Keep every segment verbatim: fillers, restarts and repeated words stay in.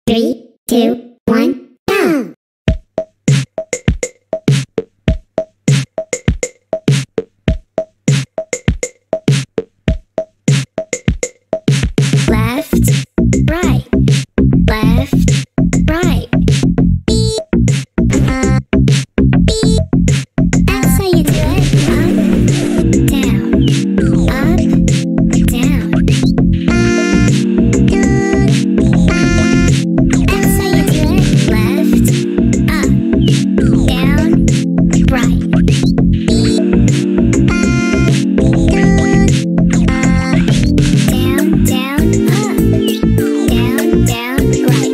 Three, two, one, go! Left, right, left, right. Beep, uh, beep. That's how you do it. Up, down, up, down. That's how you do it. Left, up, down, right. Down, down, up. Down, down, right.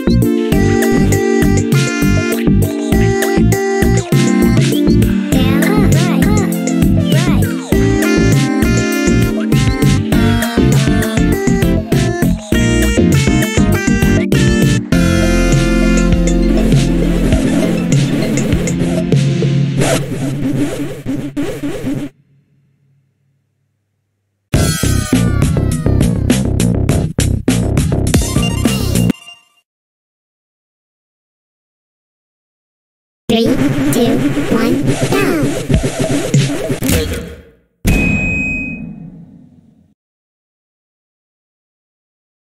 Down, up, right, up, right. Three, two, one, go!